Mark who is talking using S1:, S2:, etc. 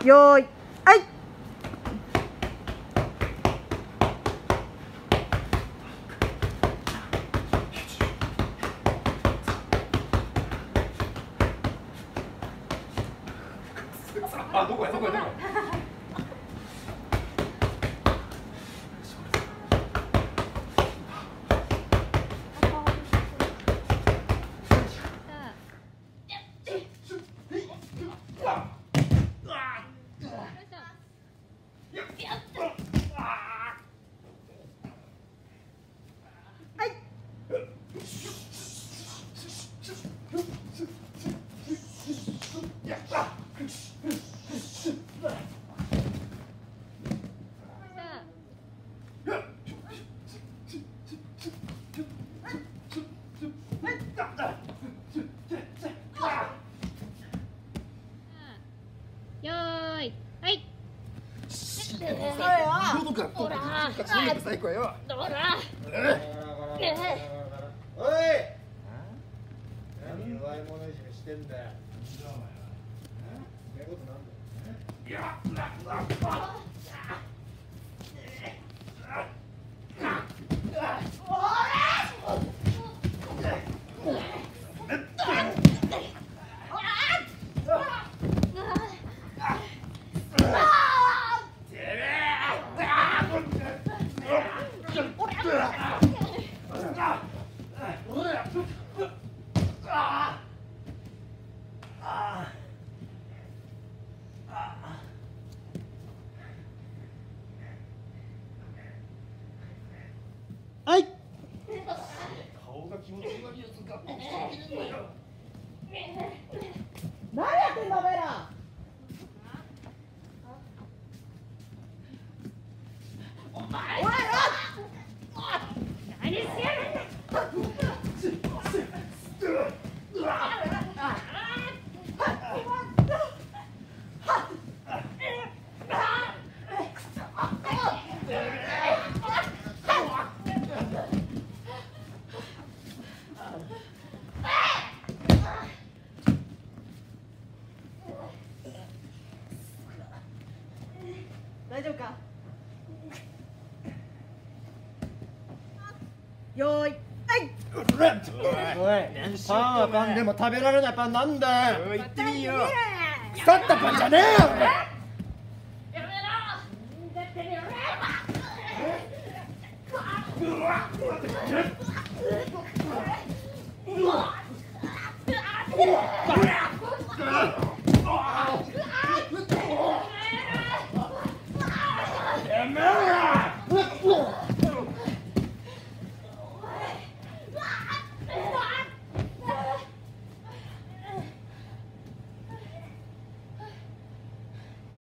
S1: よーい、はい。
S2: あ、どこやどこやどこや。
S3: よーい、はい。
S2: 喉からどうか最高よ。
S3: どら。
S4: おい。何弱い者いじめしてんだよ。寝言なんだ。いや、
S1: はい。
S2: 顔が気持ち悪いやつが。
S1: 何やってんだお前ら。
S3: お前ら。何してるんだ。
S1: 大丈夫か。よーい、はい。
S4: おい、パンはパンでも食べられないパンなんだよ。
S2: 言ってみいよ。
S4: 腐ったパンじゃねえよ。
S3: やめろ。だってやめろ。